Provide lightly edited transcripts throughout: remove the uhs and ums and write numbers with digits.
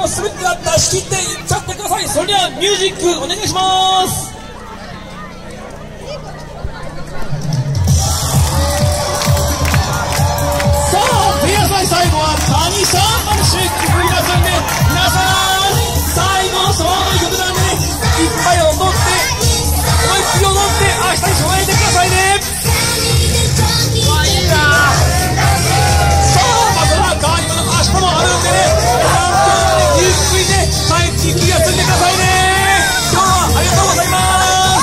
もうすべては出し切っていっちゃってください。それではミュージックお願いします。さあ皆さん、最後は谷さんのシューティング皆さんで、皆さん最後のソロの曲なんでね、いっぱい踊って思いっきり踊って明日に備えてくださいね。わ、いいな。さあまたは川島の明日もあるんでね、ゆっくりね帰って気がついてくださいね。今日はありがとうございます。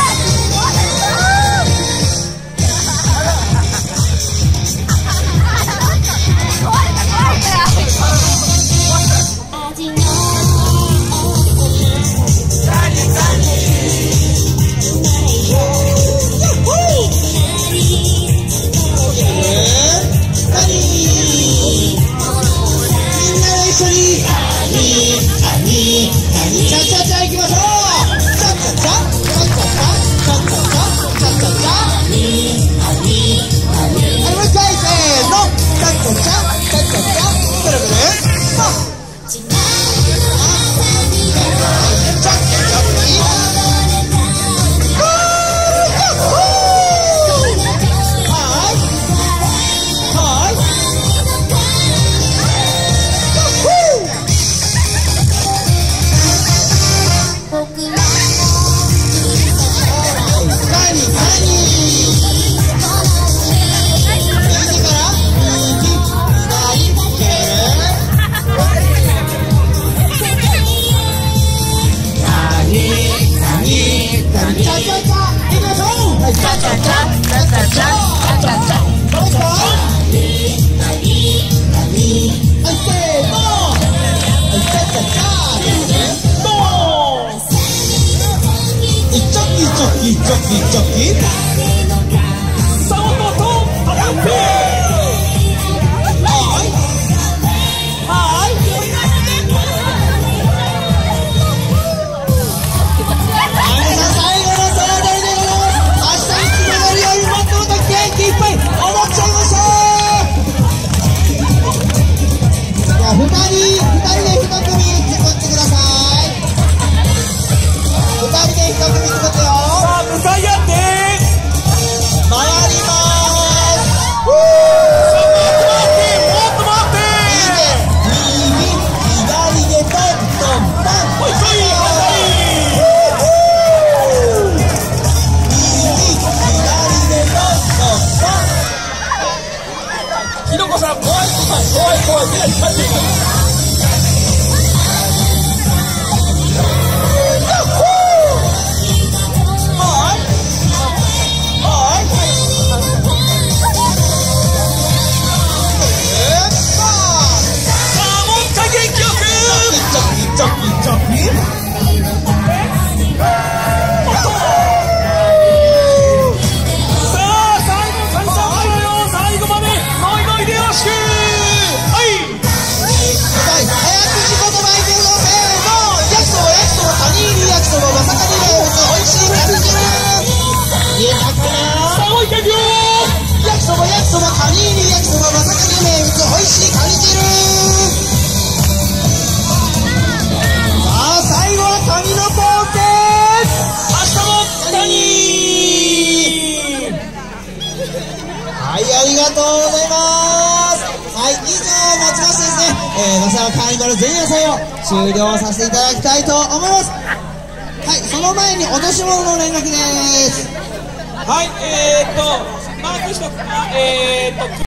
ありがとうございます。はい、以上をもちましてですね、マサラカーニバル前夜祭を終了させていただきたいと思います。はい、その前に落とし物の連絡です。 はい、マークしとくか、